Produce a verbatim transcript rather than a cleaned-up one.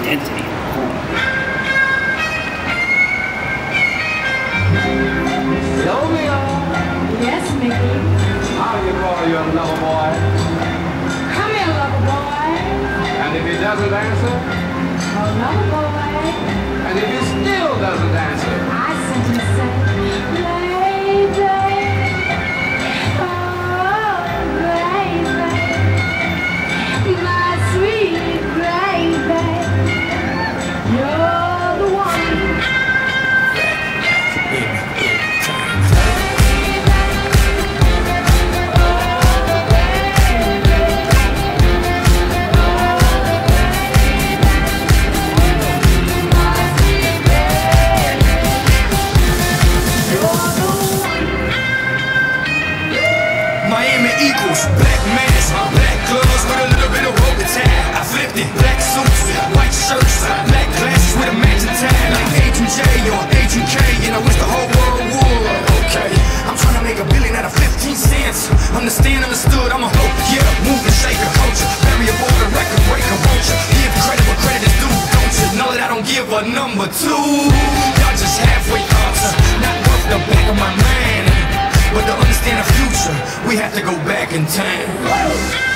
identity. Sylvia! Yes, Mickey? How do you call your lover boy? Come here, lover boy. And if he doesn't answer? Oh, lover boy. And if he still doesn't answer? I simply say, baby. Oh, baby. My sweet baby. You're the one. Miami Eagles, black mask, black gloves with a little bit of rope tie. I flipped it, black suits, white shirts, black glasses with a matching tie, like Agent J or Agent K, and I wish the whole world would. Okay, I'm trying to make a billion out of fifteen cents. Understand, understood, I'm a hope, yeah, move and shake a culture, bury a border, record breaker, won't you? Give credit where credit is due, don't you? Know that I don't give a number two. Y'all just halfway thoughts, not worth the back of my mind. But to understand the future, we have to go back in time.